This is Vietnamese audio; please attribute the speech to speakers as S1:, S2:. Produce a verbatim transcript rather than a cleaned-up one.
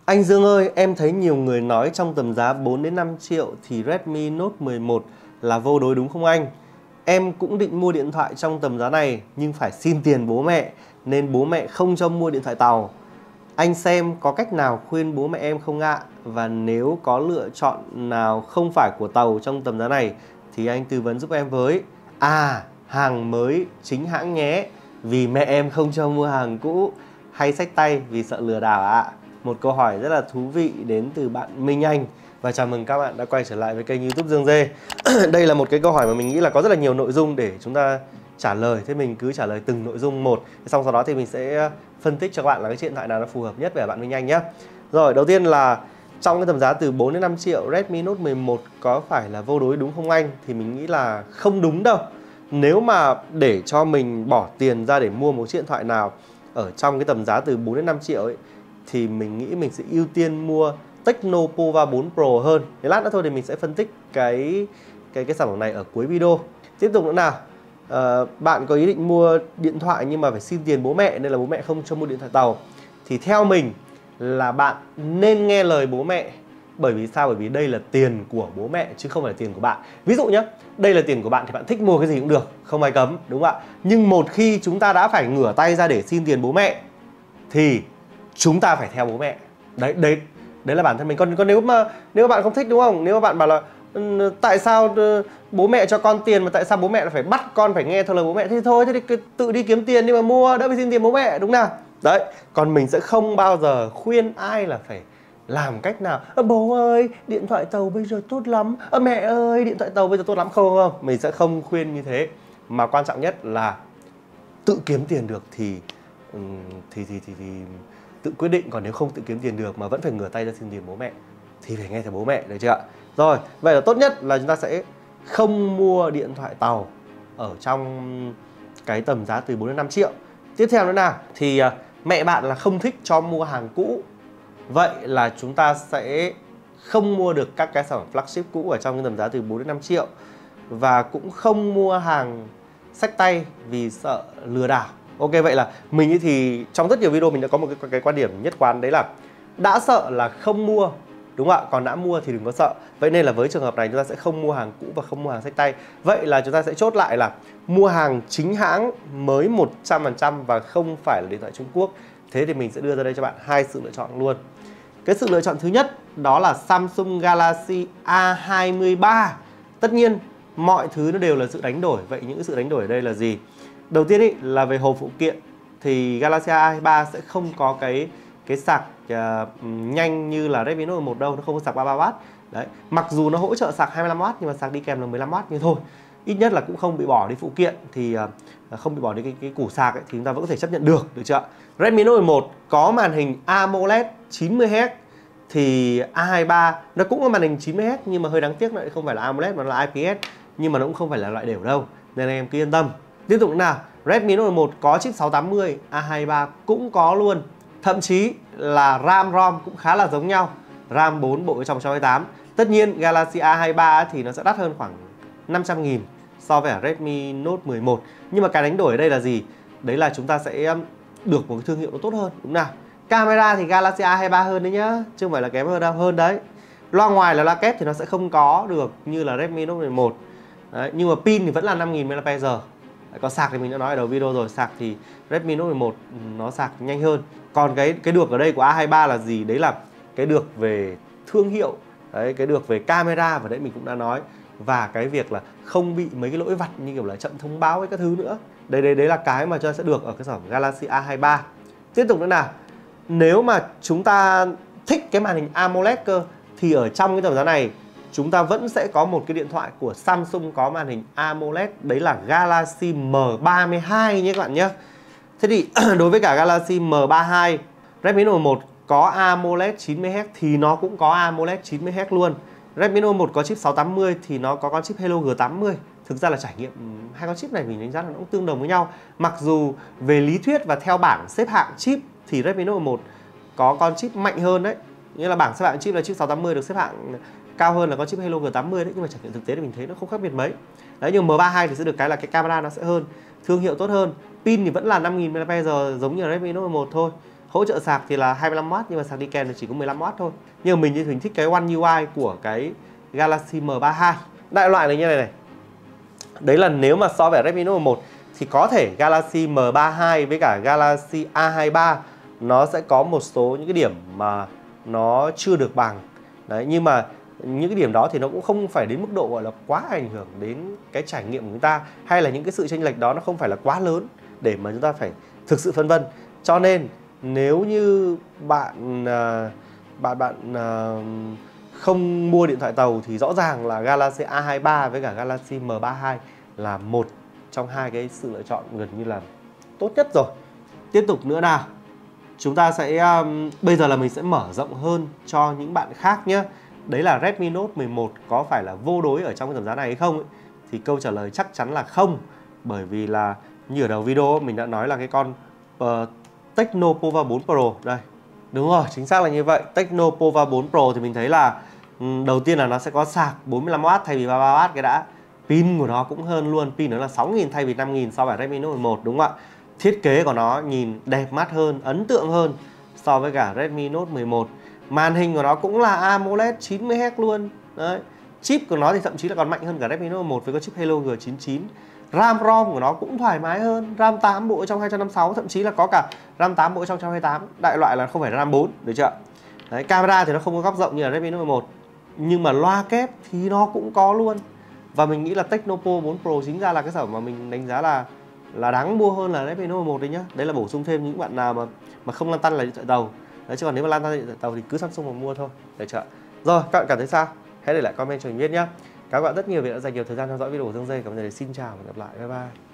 S1: Anh Dương ơi, em thấy nhiều người nói trong tầm giá bốn đến năm triệu thì Redmi Note mười một là vô đối đúng không anh? Em cũng định mua điện thoại trong tầm giá này nhưng phải xin tiền bố mẹ nên bố mẹ không cho mua điện thoại tàu. Anh xem có cách nào khuyên bố mẹ em không ạ? Và nếu có lựa chọn nào không phải của tàu trong tầm giá này thì anh tư vấn giúp em với. À, hàng mới chính hãng nhé, vì mẹ em không cho mua hàng cũ, hay xách tay vì sợ lừa đảo ạ. Một câu hỏi rất là thú vị đến từ bạn Minh Anh. Và chào mừng các bạn đã quay trở lại với kênh YouTube Dương Dê. Đây là một cái câu hỏi mà mình nghĩ là có rất là nhiều nội dung để chúng ta trả lời. Thế mình cứ trả lời từng nội dung một. Xong sau đó thì mình sẽ phân tích cho các bạn là cái điện thoại nào nó phù hợp nhất với bạn Minh Anh nhé. Rồi, đầu tiên là trong cái tầm giá từ bốn đến năm triệu, Redmi Note mười một có phải là vô đối đúng không anh? Thì mình nghĩ là không đúng đâu. Nếu mà để cho mình bỏ tiền ra để mua một chiếc điện thoại nào ở trong cái tầm giá từ bốn đến năm triệu ấy, thì mình nghĩ mình sẽ ưu tiên mua Tecno Pova bốn Pro hơn. Thế lát nữa thôi thì mình sẽ phân tích cái cái cái sản phẩm này ở cuối video. Tiếp tục nữa nào. À, bạn có ý định mua điện thoại nhưng mà phải xin tiền bố mẹ nên là bố mẹ không cho mua điện thoại tàu. Thì theo mình là bạn nên nghe lời bố mẹ. Bởi vì sao? Bởi vì đây là tiền của bố mẹ chứ không phải là tiền của bạn. Ví dụ nhé, đây là tiền của bạn thì bạn thích mua cái gì cũng được, không ai cấm, đúng không ạ? Nhưng một khi chúng ta đã phải ngửa tay ra để xin tiền bố mẹ thì chúng ta phải theo bố mẹ. Đấy, đấy, đấy là bản thân mình. Còn, còn nếu mà nếu mà bạn không thích, đúng không? Nếu mà bạn bảo là tại sao bố mẹ cho con tiền mà tại sao bố mẹ lại phải bắt con phải nghe theo lời bố mẹ, thì thôi, thế thì tự đi kiếm tiền đi mà mua, đỡ phải xin tiền bố mẹ, đúng nào? Đấy, còn mình sẽ không bao giờ khuyên ai là phải làm cách nào. Bố ơi, điện thoại tàu bây giờ tốt lắm. Mẹ ơi, điện thoại tàu bây giờ tốt lắm. Không, không, mình sẽ không khuyên như thế. Mà quan trọng nhất là tự kiếm tiền được thì thì thì thì, thì tự quyết định. Còn nếu không tự kiếm tiền được mà vẫn phải ngửa tay ra xin tiền bố mẹ thì phải nghe theo bố mẹ, được chưa ạ? Rồi, vậy là tốt nhất là chúng ta sẽ không mua điện thoại tàu ở trong cái tầm giá từ bốn đến năm triệu. Tiếp theo nữa nào, thì mẹ bạn là không thích cho mua hàng cũ. Vậy là chúng ta sẽ không mua được các cái sản phẩm flagship cũ ở trong cái tầm giá từ bốn đến năm triệu. Và cũng không mua hàng xách tay vì sợ lừa đảo. Ok, vậy là mình thì trong rất nhiều video mình đã có một cái, cái quan điểm nhất quán, đấy là đã sợ là không mua, đúng không ạ? Còn đã mua thì đừng có sợ. Vậy nên là với trường hợp này chúng ta sẽ không mua hàng cũ và không mua hàng xách tay. Vậy là chúng ta sẽ chốt lại là mua hàng chính hãng mới một trăm phần trăm và không phải là điện thoại Trung Quốc. Thế thì mình sẽ đưa ra đây cho bạn hai sự lựa chọn luôn. Cái sự lựa chọn thứ nhất đó là Samsung Galaxy A hai mươi ba. Tất nhiên mọi thứ nó đều là sự đánh đổi. Vậy những cái sự đánh đổi ở đây là gì? Đầu tiên ý, là về hộp phụ kiện thì Galaxy A hai mươi ba sẽ không có cái cái sạc uh, nhanh như là Redmi Note mười một đâu, nó không có sạc ba mươi ba oát. Đấy, mặc dù nó hỗ trợ sạc hai mươi lăm oát nhưng mà sạc đi kèm là mười lăm oát, nhưng thôi, ít nhất là cũng không bị bỏ đi phụ kiện, thì uh, không bị bỏ đi cái, cái củ sạc ấy, thì chúng ta vẫn có thể chấp nhận được, được chưa? Redmi Note mười một có màn hình AMOLED chín mươi héc thì A hai mươi ba nó cũng có màn hình chín mươi héc nhưng mà hơi đáng tiếc, nó lại không phải là AMOLED mà là I P S, nhưng mà nó cũng không phải là loại đều đâu, nên em cứ yên tâm. Tiếp tục nào, Redmi Note mười một có chip sáu tám mươi, A hai mươi ba cũng có luôn. Thậm chí là RAM ROM cũng khá là giống nhau, RAM bốn bộ trong một trăm hai mươi tám. Tất nhiên Galaxy A hai mươi ba thì nó sẽ đắt hơn khoảng năm trăm nghìn so với Redmi Note mười một. Nhưng mà cái đánh đổi ở đây là gì? Đấy là chúng ta sẽ được một cái thương hiệu nó tốt hơn, đúng nào? Camera thì Galaxy A hai mươi ba hơn đấy nhá, chứ không phải là kém hơn đâu, hơn đấy. Loa ngoài là loa kép thì nó sẽ không có được như là Redmi Note mười một. Đấy, nhưng mà pin thì vẫn là năm nghìn mAh. Có sạc thì mình đã nói ở đầu video rồi, sạc thì Redmi Note mười một nó sạc nhanh hơn. Còn cái cái được ở đây của A hai mươi ba là gì? Đấy là cái được về thương hiệu, đấy, cái được về camera, và đấy mình cũng đã nói, và cái việc là không bị mấy cái lỗi vặt như kiểu là chậm thông báo với các thứ nữa. Đấy đấy đấy là cái mà cho sẽ được ở cái sản phẩm Galaxy A hai mươi ba. Tiếp tục nữa nào. Nếu mà chúng ta thích cái màn hình AMOLED cơ thì ở trong cái tầm giá này chúng ta vẫn sẽ có một cái điện thoại của Samsung có màn hình AMOLED, đấy là Galaxy M ba mươi hai nhé các bạn nhé. Thế thì đối với cả Galaxy M ba mươi hai, Redmi Note mười một có AMOLED chín mươi héc thì nó cũng có AMOLED chín mươi héc luôn. Redmi Note mười một có chip sáu tám mươi thì nó có con chip Helio G tám mươi. Thực ra là trải nghiệm hai con chip này mình đánh giá là nó cũng tương đồng với nhau. Mặc dù về lý thuyết và theo bảng xếp hạng chip thì Redmi Note mười một có con chip mạnh hơn đấy. Nghĩa là bảng xếp hạng chip là chip sáu tám mươi được xếp hạng cao hơn là con chip Helio G tám mươi đấy, nhưng mà trải nghiệm thực tế thì mình thấy nó không khác biệt mấy. Đấy, nhưng M ba mươi hai thì sẽ được cái là cái camera nó sẽ hơn, thương hiệu tốt hơn, pin thì vẫn là năm nghìn mAh giống như là Redmi Note mười một thôi. Hỗ trợ sạc thì là hai mươi lăm oát nhưng mà sạc đi kèm thì chỉ có mười lăm oát thôi. Nhưng mà mình thì mình thích cái One u i của cái Galaxy M ba mươi hai. Đại loại này như này này. Đấy là nếu mà so với Redmi Note mười một thì có thể Galaxy M ba mươi hai với cả Galaxy A hai mươi ba nó sẽ có một số những cái điểm mà nó chưa được bằng. Đấy, nhưng mà những cái điểm đó thì nó cũng không phải đến mức độ gọi là quá ảnh hưởng đến cái trải nghiệm của chúng ta, hay là những cái sự chênh lệch đó nó không phải là quá lớn để mà chúng ta phải thực sự phân vân. Cho nên nếu như bạn bạn bạn không mua điện thoại tàu thì rõ ràng là Galaxy A hai mươi ba với cả Galaxy M ba mươi hai là một trong hai cái sự lựa chọn gần như là tốt nhất rồi. Tiếp tục nữa nào, chúng ta sẽ um, bây giờ là mình sẽ mở rộng hơn cho những bạn khác nhé. Đấy là Redmi Note mười một có phải là vô đối ở trong cái tầm giá này hay không ấy? Thì câu trả lời chắc chắn là không. Bởi vì là như ở đầu video mình đã nói là cái con uh, Tecno Pova bốn Pro đây. Đúng rồi, chính xác là như vậy. Tecno Pova bốn Pro thì mình thấy là um, đầu tiên là nó sẽ có sạc bốn mươi lăm oát thay vì ba mươi ba oát cái đã. Pin của nó cũng hơn luôn, pin nó là sáu nghìn thay vì năm nghìn so với Redmi Note mười một, đúng không ạ? Thiết kế của nó nhìn đẹp mắt hơn, ấn tượng hơn so với cả Redmi Note mười một. Màn hình của nó cũng là AMOLED chín mươi héc luôn. Đấy. Chip của nó thì thậm chí là còn mạnh hơn cả Redmi Note mười một với có chip Helio G chín chín. RAM ROM của nó cũng thoải mái hơn, RAM tám bộ trong hai trăm năm mươi sáu, thậm chí là có cả RAM tám bộ trong một trăm hai mươi tám. Đại loại là không phải RAM bốn, được chưa? Đấy, camera thì nó không có góc rộng như là Redmi Note mười một. Nhưng mà loa kép thì nó cũng có luôn. Và mình nghĩ là Tecno Pova bốn Pro chính ra là cái sản phẩm mà mình đánh giá là là đáng mua hơn là Redmi Note mười một đấy nhá. Đấy là bổ sung thêm những bạn nào mà mà không lăn tăn là điện thoại tàu. Đấy, chứ còn nếu mà lăn tăn điện thoại tàu thì cứ Samsung mà mua thôi, được chưa? Rồi, các bạn cảm thấy sao? Hãy để lại comment cho mình biết nhá. Các bạn rất nhiều vì đã dành nhiều thời gian theo dõi video của Dương Dây. Cảm ơn, xin chào và hẹn gặp lại. Bye bye.